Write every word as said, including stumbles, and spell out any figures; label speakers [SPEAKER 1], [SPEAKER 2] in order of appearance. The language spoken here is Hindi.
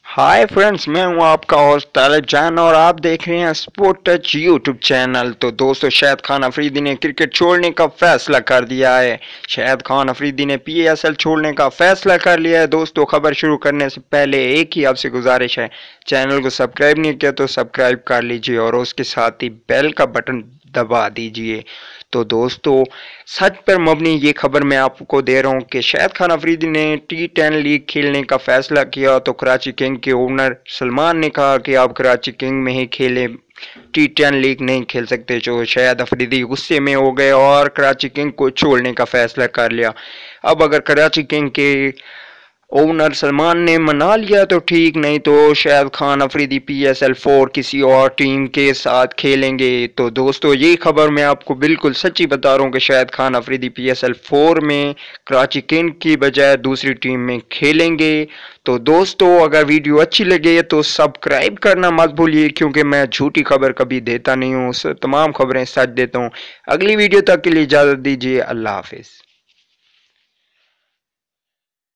[SPEAKER 1] हाय फ्रेंड्स, मैं हूं आपका होस्ट तालिब जान और आप देख रहे हैं स्पोर्ट टच यूट्यूब चैनल। तो दोस्तों, शाहिद खान अफरीदी ने क्रिकेट छोड़ने का फैसला कर दिया है। शाहिद खान अफरीदी ने पीएसएल छोड़ने का फैसला कर लिया है। दोस्तों, खबर शुरू करने से पहले एक ही आपसे गुजारिश है, चैनल को सब्सक्राइब नहीं किया तो सब्सक्राइब कर लीजिए और उसके साथ ही बेल का बटन दबा दीजिए। तो दोस्तों, सच पर मबनी ये खबर मैं आपको दे रहा हूँ कि शाहिद खान अफरीदी ने टी टेन लीग खेलने का फैसला किया। तो कराची किंग के ओनर सलमान ने कहा कि आप कराची किंग में ही खेलें, टी टेन लीग नहीं खेल सकते। जो शाहिद अफरीदी गुस्से में हो गए और कराची किंग को छोड़ने का फैसला कर लिया। अब अगर कराची किंग के ओनर सलमान ने मना लिया तो ठीक, नहीं तो शाहिद खान अफरीदी पीएसएल फोर किसी और टीम के साथ खेलेंगे। तो दोस्तों, ये खबर मैं आपको बिल्कुल सच्ची बता रहा हूँ कि शाहिद खान अफरीदी पीएसएल फोर में कराची किंग की बजाय दूसरी टीम में खेलेंगे। तो दोस्तों, अगर वीडियो अच्छी लगे तो सब्सक्राइब करना मत भूलिए, क्योंकि मैं झूठी खबर कभी देता नहीं हूँ, तमाम खबरें सच देता हूँ। अगली वीडियो तक के लिए इजाज़त दीजिए। अल्लाह हाफिज़।